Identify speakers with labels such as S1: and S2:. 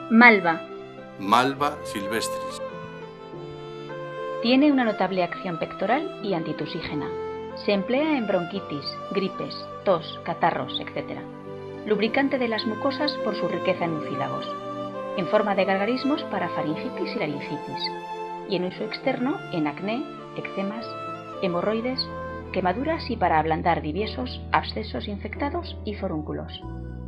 S1: Malva.
S2: Malva silvestris.
S1: Tiene una notable acción pectoral y antitusígena. Se emplea en bronquitis, gripes, tos, catarros, etc. Lubricante de las mucosas por su riqueza en mucílagos. En forma de gargarismos para faringitis y laringitis. Y en uso externo en acné, eczemas, hemorroides, quemaduras y para ablandar diviesos, abscesos infectados y forúnculos.